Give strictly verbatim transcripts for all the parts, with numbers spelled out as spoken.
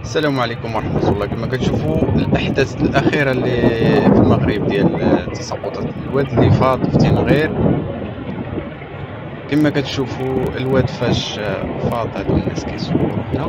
السلام عليكم ورحمة الله. كما كتشوفوا الأحداث الأخيرة اللي في المغرب ديال تساقطات الواد اللي فاض في تنغير. كما كتشوفوا الواد فاش فاض هادو الناس كيصوروا هنا.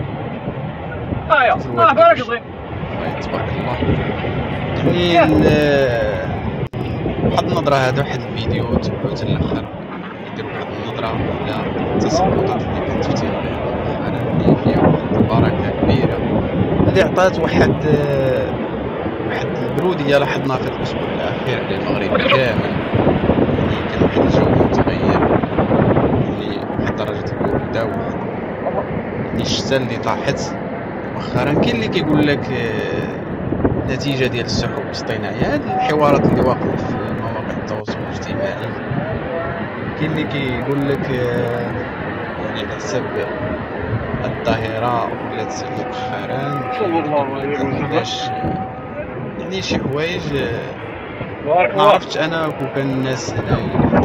اه اه بارك الله تبارك الله. يعني واحد النظرة هذا واحد الفيديو تبعو حتى الآخر يدير واحد النظرة على التساقطات اللي كانت في تنغير اللي فيها واحد البركة كبيرة اللي عطات واحد واحد البرودية لاحظناها في الأسبوع الأخير على المغرب كامل. يعني كان واحد الجو متغير، يعني واحد درجة البرودة وواحد يعني الشتا اللي طاحت مؤخرا. كاين اللي كيقول لك نتيجة ديال السحب الاصطناعية، هاد الحوارات اللي واقعة في مواقع التواصل الاجتماعي. كاين اللي كيقول لك يعني على حساب الظاهرة ولات مؤخرا باش يعني شي حوايج ما عرفتش انا كون كان الناس هنا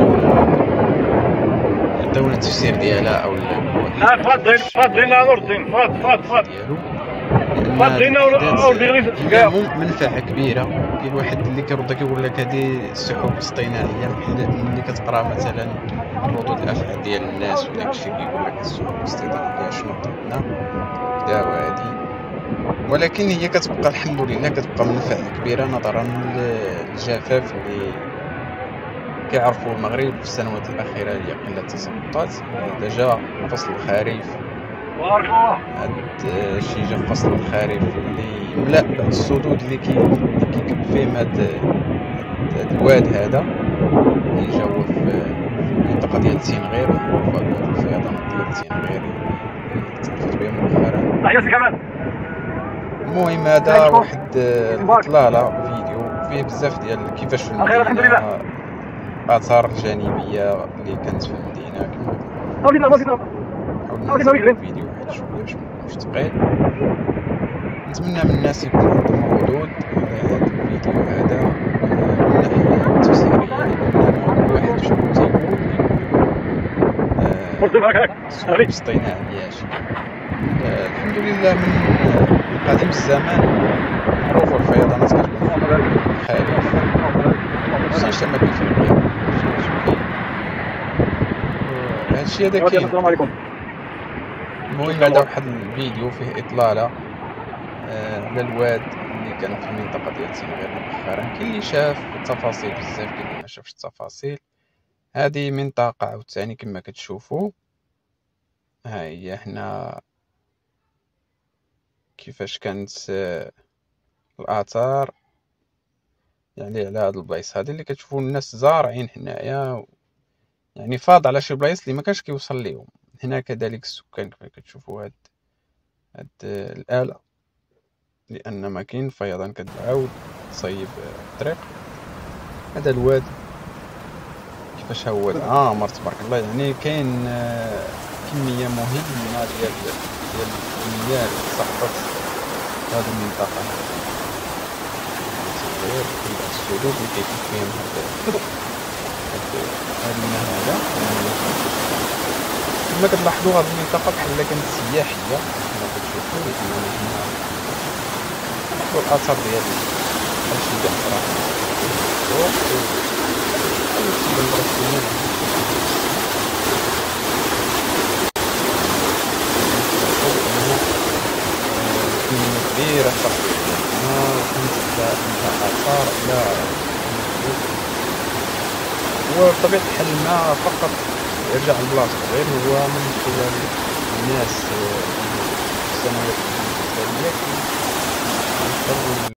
يعطيونا التفسير ديالها او لا. تفضل تفضل نور الدين، تفضل تفضل تفضل هي منفعة كبيرة. كاين واحد اللي كيرد كيقول لك هذه السحب الاصطناعية، ملي كتقرا مثلا ردود الافعال ديال الناس وداك الشيء كيقول لك السحب الاصطناعية شنو طلبنا كدا وهادي، ولكن هي كتبقى الحمد لله كتبقى منفعة كبيرة نظرا للجفاف اللي كيعرفوا المغرب في السنوات الأخيرة اللي قلة التساقطات. هذا جا فصل الخريف، هاد الشيء جا فصل الخريف اللي ملأ السدود اللي كيكب فيهم هاد الواد هذا اللي جا هو في المنطقة ديال تنغير وفي الفيضانات ديال تنغير اللي تعرفت بهم مؤخرا. المهم هذا واحد الإطلالة فيديو فيه بزاف ديال كيفاش في المدينة الآثار الجانبية اللي كانت في المدينة. كما حاولنا الفيديو واحد شوية باش منكونش ثقيل. نتمنى من الناس يكون عندهم ردود على هذا الفيديو هذا من الناحية التفسيرية، لأن كل واحد شنو تيقول السحب الاصطناعية. الحمد لله من قديم الزمان معروفة الفيضانات كتكون في الخريف خصوصا شمال افريقيا. هادشي هذا كاين. السلام عليكم. المهم هذا واحد الفيديو فيه اطلاله على الواد اللي كان في المنطقه ديال تنغير مؤخرا. كاين اللي شاف التفاصيل بزاف، كاين اللي ما شافش التفاصيل. هذه منطقه عاوتاني كما كتشوفوا، ها هي هنا كيفاش كانت الاثار يعني على هاد البلايص هادي اللي كتشوفوا الناس زارعين هنايا، يعني فاض على شي بلايص اللي ما كانش كيوصل ليهم. هنا كذلك السكان كما كتشوفوا هاد هاد الآلة، لأن ما كاين فيضان كتعاود تصيب الطريق. هذا الواد كيفاش هو عامر تبارك الله، يعني كاين كمية مهمة ديال ديال المياه اللي تسقطت في هذه المنطقة. كل السدود اللي كيكون فيهم هاد هاد الماء هذا. كما كتلاحظوا هاد المنطقة بحال كانت سياحية كما كتشوفوا، لأن هنا لاحظوا الآثار ديال بحال شي بحيرة فوق بحال شي بنبرة كمية كبيرة صافي وكانت عندها آثار لا هو بطبيعة الحال الماء فقط يرجع لبلاصتو، غير هو من خلال الناس في السنوات التالية